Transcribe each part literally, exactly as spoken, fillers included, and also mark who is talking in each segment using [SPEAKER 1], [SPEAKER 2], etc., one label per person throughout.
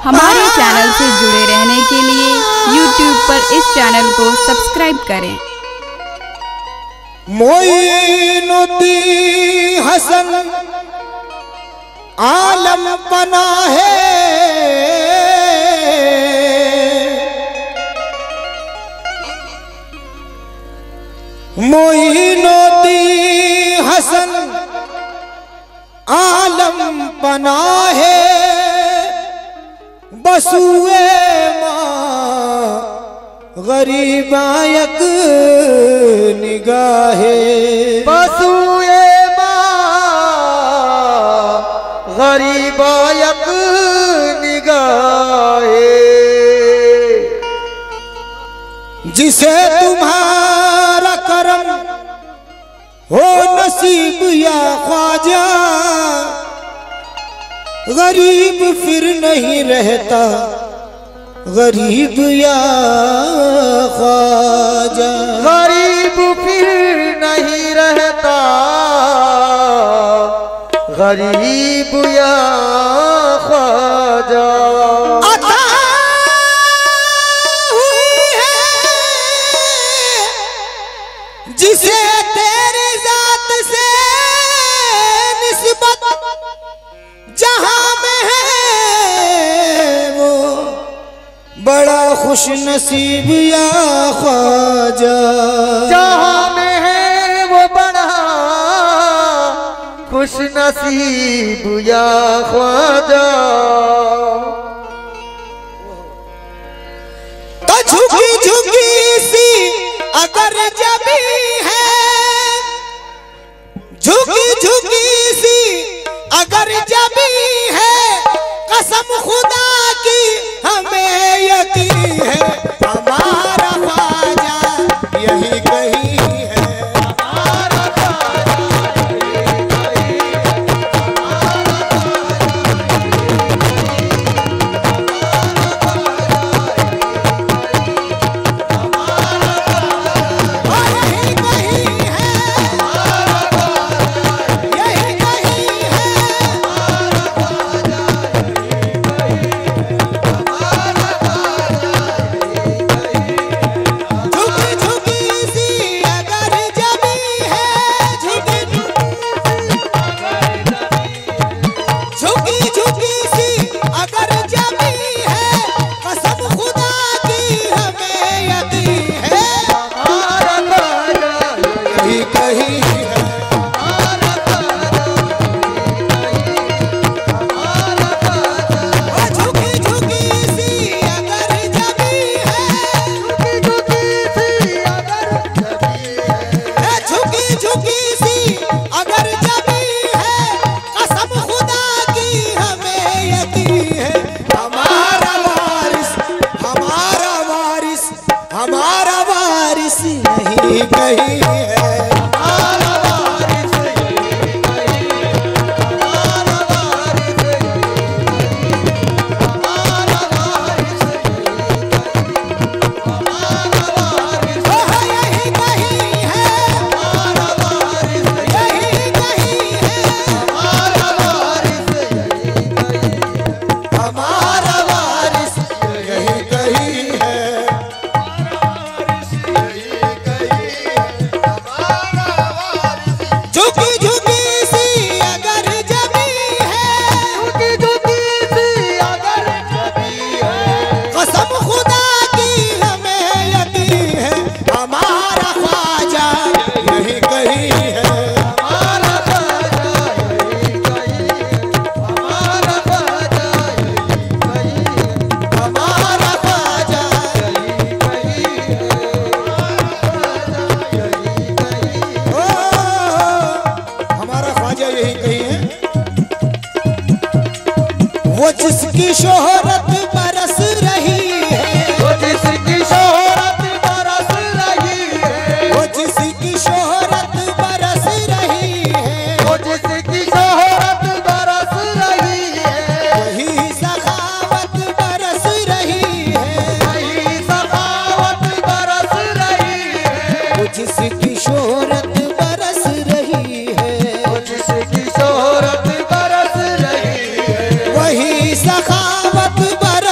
[SPEAKER 1] हमारे चैनल से जुड़े रहने के लिए यूट्यूब पर इस चैनल को सब्सक्राइब करें।
[SPEAKER 2] मोइनुद्दीन हसन आलम बना है, मोइनुद्दीन हसन आलम बना है, बसुए माँ गरीबायक निगाहे,
[SPEAKER 3] बसुए माँ गरीबायक निगाहे,
[SPEAKER 2] जिसे तुम्हारा करम हो नसीब या ख्वाजा, गरीब फिर नहीं रहता गरीब या ख्वाजा,
[SPEAKER 3] गरीब फिर नहीं रहता गरीब या ख्वाजा।
[SPEAKER 2] अता हुई है जिसे तेरी जात से निस्बत जहां में है, वो बड़ा खुश नसीब या ख्वाजा,
[SPEAKER 3] जहां में है वो बड़ा खुश नसीब या ख्वाजा।
[SPEAKER 2] तो झुकी झुकी सी अगर जबी है, झुकी झुकी सी अगर जबी है, कसम खुदा की हमें यकीन है, हमारा ख्वाजा यही कहीं है, हमारा ख्वाजा यही कहीं है, हमारा वारिस यही कहीं है, हमारा वारिस यही कहीं है, हमारा वारिस हमारा वारिस हमारा वारिस यही कहीं है, हमारा वारिस यही कहीं है, हमारा वारिस यही कहीं है, हमारा वारिस यही कहीं है। झुकी झुकी सी अगर जबी है,
[SPEAKER 3] झुकी झुकी सी अगर जबी है,
[SPEAKER 2] कसम खुदा की हमें यकीन है, हमारा ख्वाजा यही कहीं है,
[SPEAKER 3] हमारा ख्वाजा यही कहीं है, हमारा ख्वाजा यही कहीं है,
[SPEAKER 2] हमारा ख्वाजा
[SPEAKER 3] यही कहीं है,
[SPEAKER 2] ओ हमारा ख्वाजा यही कहीं है। वो जिसकी शोहरत बरस रही है,
[SPEAKER 3] वो जिसकी शोहरत बरस रही है,
[SPEAKER 2] वो जिसकी शोहरत बरस रही है,
[SPEAKER 3] वो जिसकी शोहरत बरस रही है,
[SPEAKER 2] वही सखावत बरस रही है,
[SPEAKER 3] वही सखावत बरस रही है,
[SPEAKER 2] वो जिसकी शोहरत बरस रही है,
[SPEAKER 3] वो जिसकी शोहरत बरस रही है,
[SPEAKER 2] वही सखावत बरस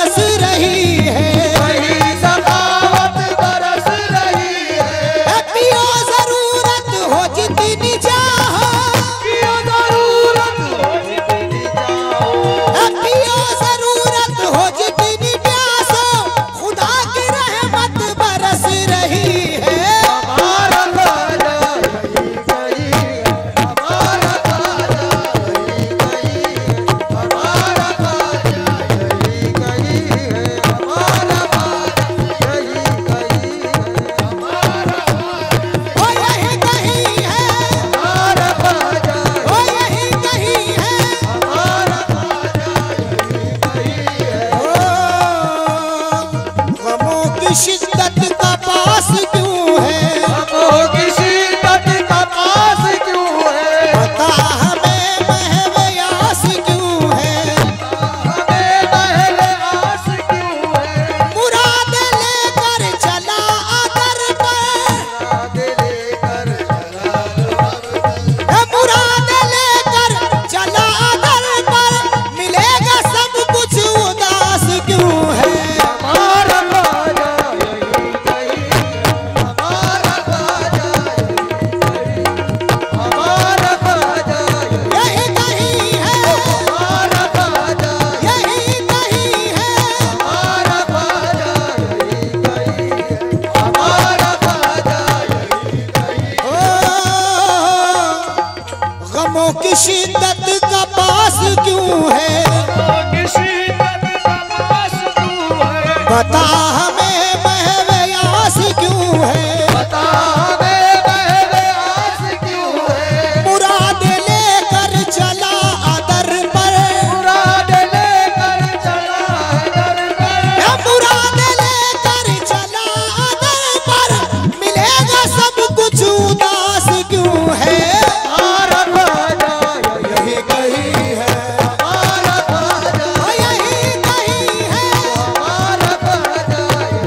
[SPEAKER 2] बता हमें महव्यास क्यों है,
[SPEAKER 3] बता हमें महव्यास क्यों है।
[SPEAKER 2] मुराद लेकर चला अदर पर,
[SPEAKER 3] मुराद लेकर चला अदर पर,
[SPEAKER 2] या मुराद लेकर चला अदर पर, मिलेगा सब कुछ उदास क्यों है।
[SPEAKER 3] हमारा ख्वाजा
[SPEAKER 2] यही कही है,
[SPEAKER 3] हमारा ख्वाजा,
[SPEAKER 2] ओ यही कही है,
[SPEAKER 3] हमारा ख्वाजा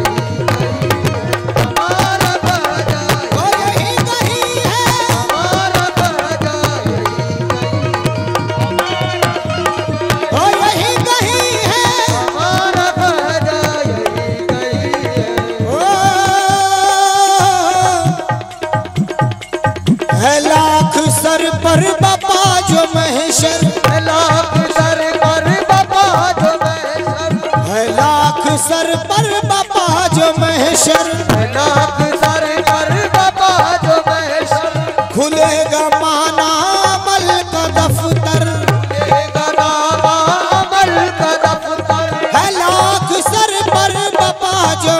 [SPEAKER 3] हमारा ख्वाजा,
[SPEAKER 2] ओ यही कही है,
[SPEAKER 3] हमारा ख्वाजा
[SPEAKER 2] ओ यही कही है,
[SPEAKER 3] हमारा ख्वाजा यही कही है।
[SPEAKER 2] ओ है लाख सर पर बापा जो महशर,
[SPEAKER 3] लाख सर पर बाबा जो महशर,
[SPEAKER 2] है लाख सर पर बापा जो महशर,
[SPEAKER 3] लाख सर पर बाबा जो महशर,
[SPEAKER 2] खुलेगा माना अमल का दफ्तर,
[SPEAKER 3] खुलेगा नामा अमल का दफ्तर,
[SPEAKER 2] है लाख सर पर बापा जो